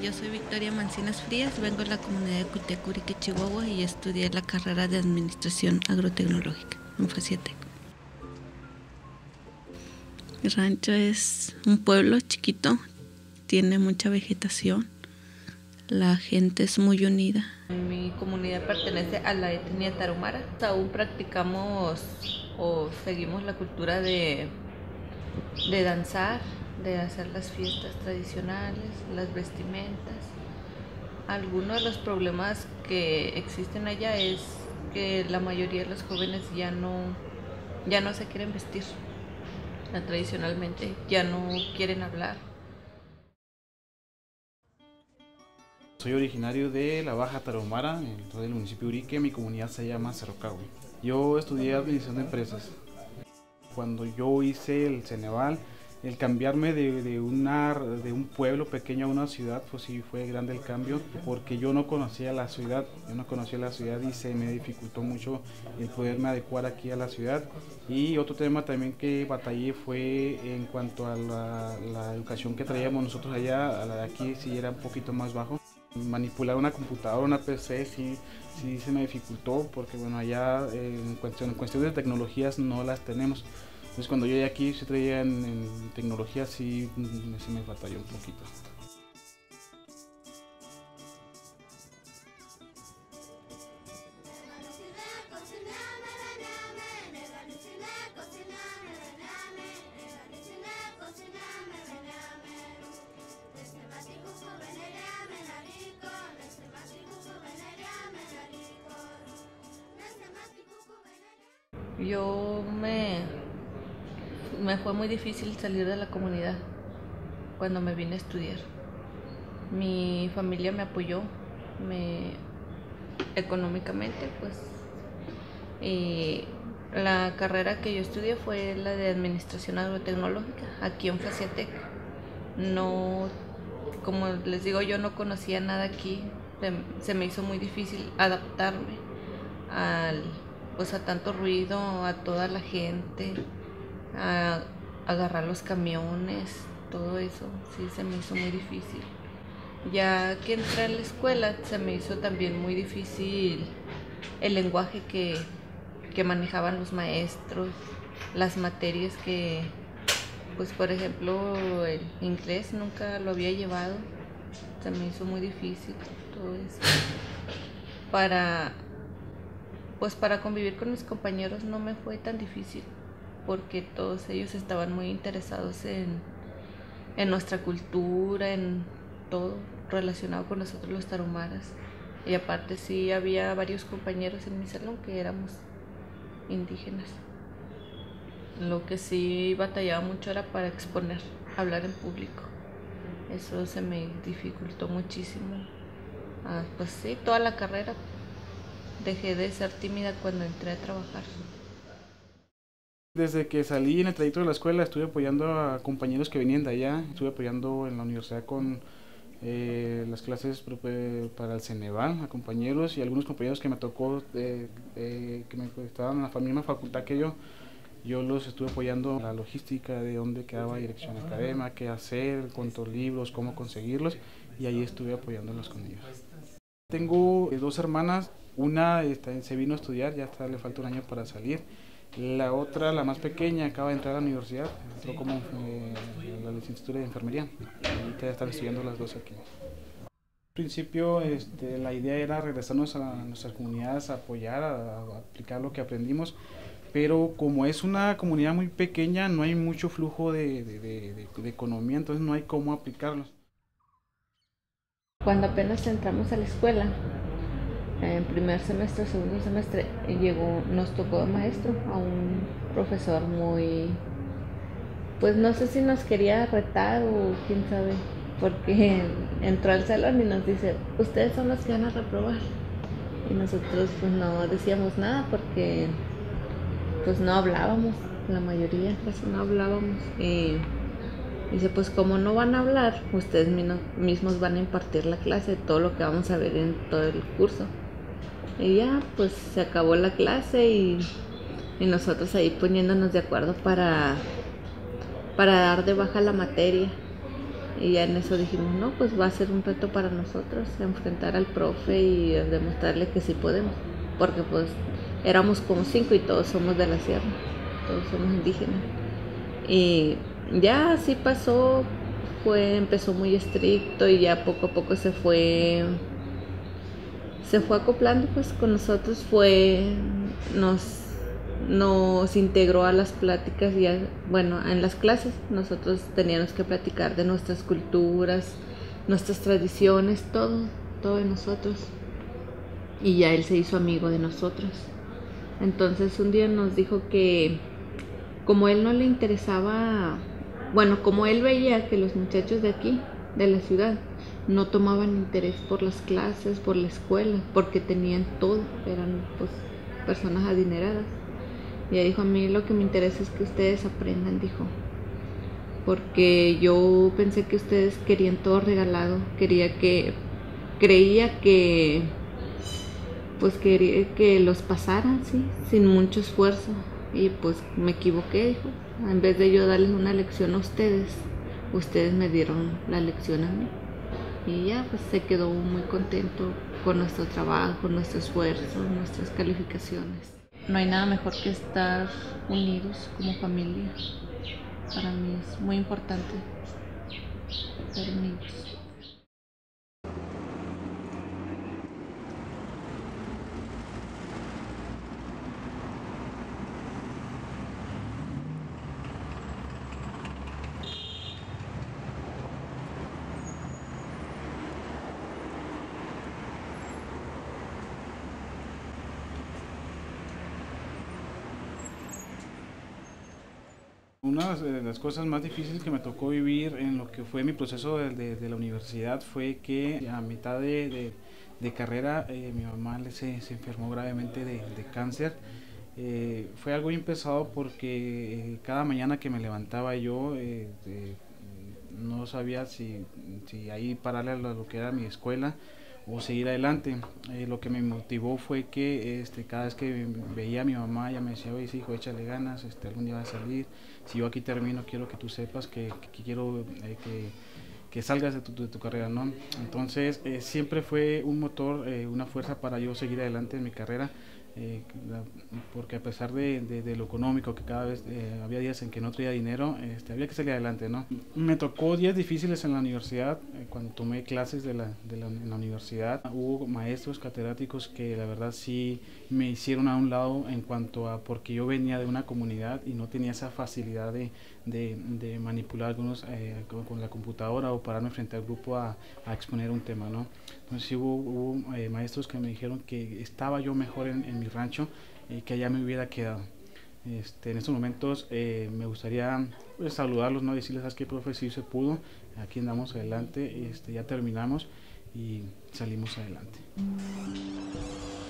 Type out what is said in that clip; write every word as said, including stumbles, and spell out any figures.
Yo soy Victoria Mancinas Frías, vengo de la comunidad de Cutiacurique, Chihuahua, y estudié la carrera de Administración Agrotecnológica en Faciatec. El rancho es un pueblo chiquito, tiene mucha vegetación, la gente es muy unida. Mi comunidad pertenece a la etnia tarahumara. Aún practicamos o seguimos la cultura de, de danzar, de hacer las fiestas tradicionales, las vestimentas. Algunos de los problemas que existen allá es que la mayoría de los jóvenes ya no, ya no se quieren vestir tradicionalmente, ya no quieren hablar. Soy originario de la Baja Tarahumara, en el municipio de Urique. Mi comunidad se llama Cerro Cahui. Yo estudié administración de empresas. Cuando yo hice el Ceneval, el cambiarme de, de, una, de un pueblo pequeño a una ciudad, pues sí fue grande el cambio, porque yo no conocía la ciudad, yo no conocía la ciudad y se me dificultó mucho el poderme adecuar aquí a la ciudad. Y otro tema también que batallé fue en cuanto a la, la educación que traíamos nosotros allá, a la de aquí sí era un poquito más bajo. Manipular una computadora, una P C, sí, sí se me dificultó, porque bueno, allá eh, en, cuestión, en cuestión de tecnologías no las tenemos. Entonces cuando yo llegué aquí, se traía en, en tecnología, sí se me batalló un poquito. Yo me, me fue muy difícil salir de la comunidad cuando me vine a estudiar. Mi familia me apoyó me, económicamente, pues, y la carrera que yo estudié fue la de Administración Agrotecnológica, aquí en Faciatec. No, como les digo, yo no conocía nada aquí, se me hizo muy difícil adaptarme al pues a tanto ruido, a toda la gente, a agarrar los camiones, todo eso, sí se me hizo muy difícil. Ya que entré a la escuela, se me hizo también muy difícil el lenguaje que, que manejaban los maestros, las materias que, pues por ejemplo, el inglés nunca lo había llevado, se me hizo muy difícil todo eso. Para Pues para convivir con mis compañeros no me fue tan difícil, porque todos ellos estaban muy interesados en, en nuestra cultura, en todo relacionado con nosotros los tarahumaras. Y aparte sí había varios compañeros en mi salón que éramos indígenas. Lo que sí batallaba mucho era para exponer, hablar en público. Eso se me dificultó muchísimo. Ah, pues sí, toda la carrera. Dejé de ser tímida cuando entré a trabajar. Desde que salí en el trayecto de la escuela estuve apoyando a compañeros que venían de allá, estuve apoyando en la universidad con eh, las clases para el Ceneval a compañeros y algunos compañeros que me tocó, eh, eh, que me estaban en la misma facultad que yo, yo los estuve apoyando en la logística de dónde quedaba dirección académica, qué hacer, cuántos libros, cómo conseguirlos, y ahí estuve apoyándolos con ellos. Tengo eh, dos hermanas. Una está, se vino a estudiar, ya está, le falta un año para salir. La otra, la más pequeña, acaba de entrar a la universidad, entró como eh, la licenciatura de enfermería. Ahorita ya están estudiando las dos aquí. Al principio este, la idea era regresarnos a nuestras comunidades a apoyar, a, a aplicar lo que aprendimos, pero como es una comunidad muy pequeña, no hay mucho flujo de, de, de, de, de economía, entonces no hay cómo aplicarlos. Cuando apenas entramos a la escuela, en primer semestre, segundo semestre, llegó, nos tocó maestro, a un profesor muy, pues no sé si nos quería retar o quién sabe, porque entró al salón y nos dice, ustedes son los que van a reprobar. Y nosotros pues no decíamos nada porque pues no hablábamos, la mayoría casi no hablábamos. Y dice, pues como no van a hablar, ustedes mismos van a impartir la clase, todo lo que vamos a ver en todo el curso. Y ya, pues se acabó la clase y, y nosotros ahí poniéndonos de acuerdo para, para dar de baja la materia. Y ya en eso dijimos, no, pues va a ser un reto para nosotros enfrentar al profe y demostrarle que sí podemos, porque pues éramos como cinco y todos somos de la sierra, todos somos indígenas. Y ya así pasó, fue, empezó muy estricto y ya poco a poco se fue, se fue acoplando pues con nosotros, fue, nos nos integró a las pláticas y a, bueno, en las clases nosotros teníamos que platicar de nuestras culturas, nuestras tradiciones, todo, todo de nosotros. Y ya él se hizo amigo de nosotros. Entonces un día nos dijo que como él no le interesaba, bueno, como él veía que los muchachos de aquí, de la ciudad, no tomaban interés por las clases, por la escuela, porque tenían todo, eran pues personas adineradas. Y ella dijo, a mí lo que me interesa es que ustedes aprendan, dijo, porque yo pensé que ustedes querían todo regalado, quería que, creía que, pues quería que los pasaran, sí, sin mucho esfuerzo, y pues me equivoqué, dijo, en vez de yo darles una lección a ustedes, ustedes me dieron la lección a mí, y ya pues se quedó muy contento con nuestro trabajo, nuestro esfuerzo, nuestras calificaciones. No hay nada mejor que estar unidos como familia. Para mí es muy importante estar unidos. Una de las cosas más difíciles que me tocó vivir en lo que fue mi proceso de, de, de la universidad fue que a mitad de, de, de carrera eh, mi mamá se, se enfermó gravemente de, de cáncer. Eh, fue algo bien pesado porque eh, cada mañana que me levantaba yo eh, eh, no sabía si, si ahí pararle a lo que era mi escuela o seguir adelante. Eh, lo que me motivó fue que este, cada vez que veía a mi mamá, ella me decía, oye, hijo, échale ganas, este, algún día va a salir. Si yo aquí termino, quiero que tú sepas que, que, que quiero eh, que, que salgas de tu, de tu carrera, ¿no? Entonces, eh, siempre fue un motor, eh, una fuerza para yo seguir adelante en mi carrera. Eh, porque a pesar de, de, de lo económico, que cada vez eh, había días en que no traía dinero, este, había que salir adelante, ¿no? Me tocó días difíciles en la universidad, eh, cuando tomé clases de la, de la, en la universidad. Hubo maestros catedráticos que la verdad sí me hicieron a un lado en cuanto a, porque yo venía de una comunidad y no tenía esa facilidad de, de, de manipular algunos eh, con, con la computadora o pararme frente al grupo a, a exponer un tema, ¿no? Entonces sí hubo, hubo eh, maestros que me dijeron que estaba yo mejor en, en mi rancho y eh, que allá me hubiera quedado. Este, en estos momentos eh, me gustaría pues, saludarlos, ¿no? Decirles, ¿sabes qué, profe? Sí se pudo, aquí andamos adelante, este, ya terminamos y salimos adelante.